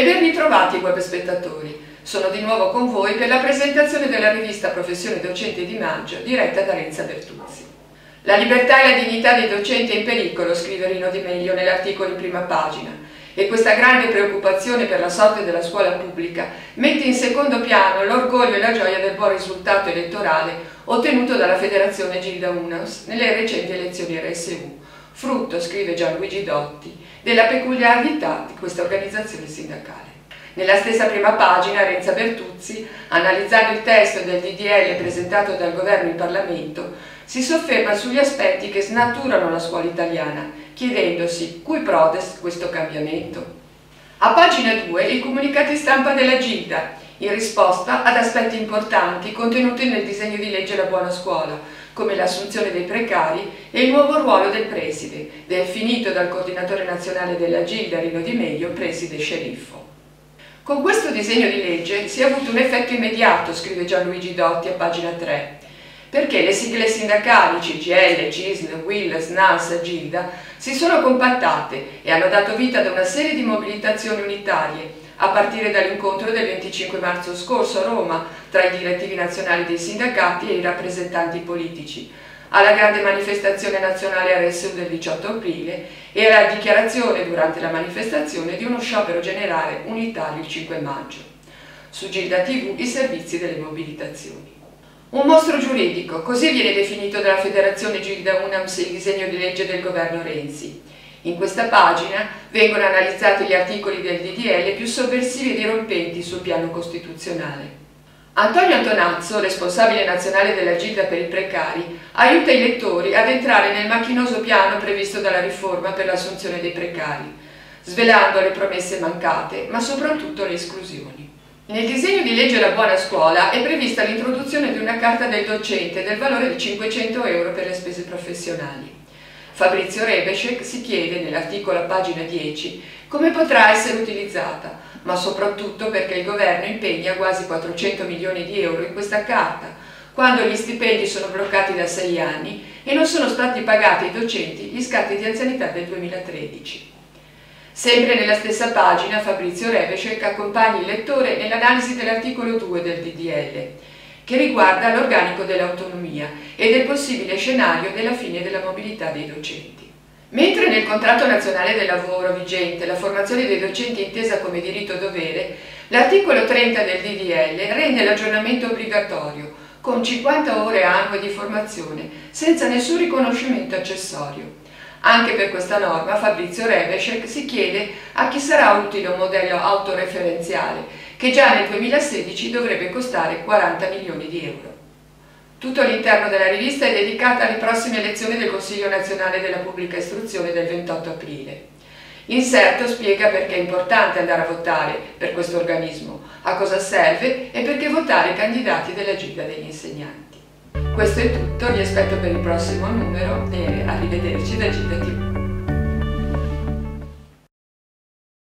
ben ritrovati web spettatori. Sono di nuovo con voi per la presentazione della rivista Professione Docente di maggio, diretta da Renza Bertuzzi. La libertà e la dignità dei docenti è in pericolo, scrive Rino Di Meglio nell'articolo in prima pagina, e questa grande preoccupazione per la sorte della scuola pubblica mette in secondo piano l'orgoglio e la gioia del buon risultato elettorale ottenuto dalla Federazione Gilda UNAMS nelle recenti elezioni RSU, frutto, scrive Gianluigi Dotti, della peculiarità di questa organizzazione sindacale. Nella stessa prima pagina Renza Bertuzzi, analizzando il testo del DDL presentato dal Governo in Parlamento, si sofferma sugli aspetti che snaturano la scuola italiana, chiedendosi cui prodest questo cambiamento. A pagina 2 i comunicati stampa della Gilda, in risposta ad aspetti importanti contenuti nel disegno di legge La Buona Scuola, come l'assunzione dei precari e il nuovo ruolo del preside, definito dal coordinatore nazionale della Gilda Rino Di Meglio preside sceriffo. Con questo disegno di legge si è avuto un effetto immediato, scrive Gianluigi Dotti a pagina 3, perché le sigle sindacali CGIL, CISL, UIL, SNALS, Gilda si sono compattate e hanno dato vita ad una serie di mobilitazioni unitarie, a partire dall'incontro del 25 marzo scorso a Roma tra i direttivi nazionali dei sindacati e i rappresentanti politici, alla grande manifestazione nazionale RSU del 18 aprile e alla dichiarazione durante la manifestazione di uno sciopero generale unitario il 5 maggio. Su Gilda TV i servizi delle mobilitazioni. Un mostro giuridico, così viene definito dalla Federazione Gilda UNAMS il disegno di legge del governo Renzi. In questa pagina vengono analizzati gli articoli del DDL più sovversivi e dirompenti sul piano costituzionale. Antonio Antonazzo, responsabile nazionale della Gilda per i precari, aiuta i lettori ad entrare nel macchinoso piano previsto dalla riforma per l'assunzione dei precari, svelando le promesse mancate, ma soprattutto le esclusioni. Nel disegno di legge La Buona Scuola è prevista l'introduzione di una carta del docente del valore di 500 euro per le spese professionali. Fabrizio Rebesek si chiede nell'articolo a pagina 10 come potrà essere utilizzata, ma soprattutto perché il governo impegna quasi 400 milioni di euro in questa carta, quando gli stipendi sono bloccati da 6 anni e non sono stati pagati ai docenti gli scatti di anzianità del 2013. Sempre nella stessa pagina Fabrizio Rebesek accompagna il lettore nell'analisi dell'articolo 2 del DDL, che riguarda l'organico dell'autonomia e del possibile scenario della fine della mobilità dei docenti. Mentre nel contratto nazionale del lavoro vigente la formazione dei docenti è intesa come diritto-dovere, l'articolo 30 del DDL rende l'aggiornamento obbligatorio, con 50 ore annue di formazione, senza nessun riconoscimento accessorio. Anche per questa norma Fabrizio Rebesek si chiede a chi sarà utile un modello autoreferenziale, che già nel 2016 dovrebbe costare 40 milioni di euro. Tutto l'interno della rivista è dedicato alle prossime elezioni del Consiglio nazionale della pubblica istruzione del 28 aprile. L'inserto spiega perché è importante andare a votare per questo organismo, a cosa serve e perché votare i candidati della Gilda degli insegnanti. Questo è tutto, vi aspetto per il prossimo numero e arrivederci da Gilda TV.